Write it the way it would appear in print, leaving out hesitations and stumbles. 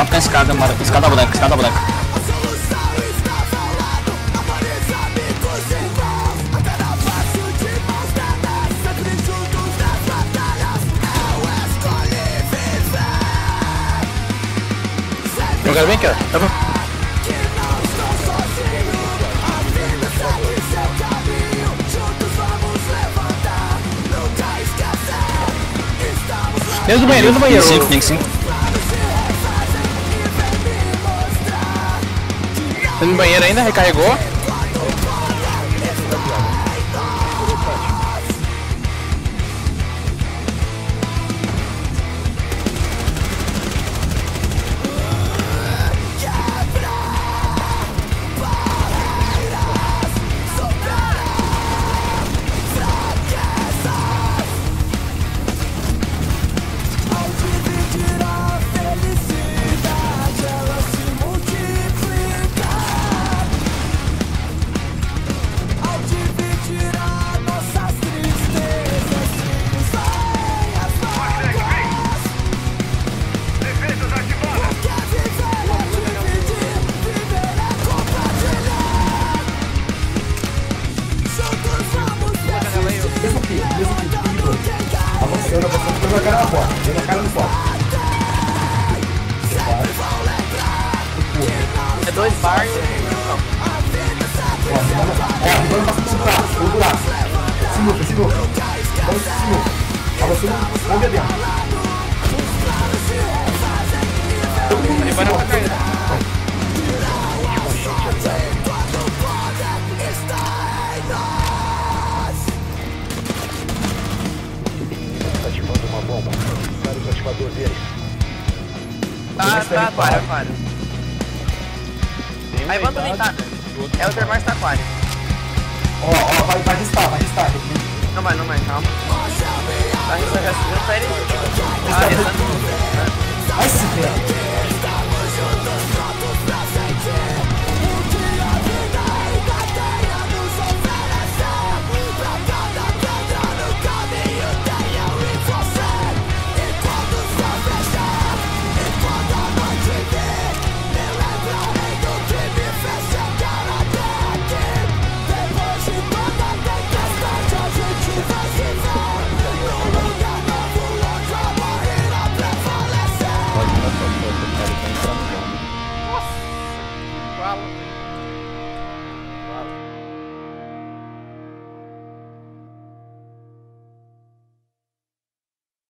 com a escada, mano. Escada branca, escada branca. Eu quero bem aqui, ó. Tá bom. Dentro do banheiro, dentro do banheiro. Tem 5. Dentro do banheiro ainda, recarregou. Põe a cara na porta, põe a cara no porta. É 2 bar e Vamos passar por trás, vamos por lá. Sinuca. Vamos sinuca. Avançou, vamos ver dentro. ele vai na porta. Ativando uma bomba. Sabe o ativador dele. Tá, aquário. Aí vamos tentar. É o termais tá aquário. Ó, vai restar. Não vai, calma. Tá, restando pra ele. Ah, restando. Vai se ver.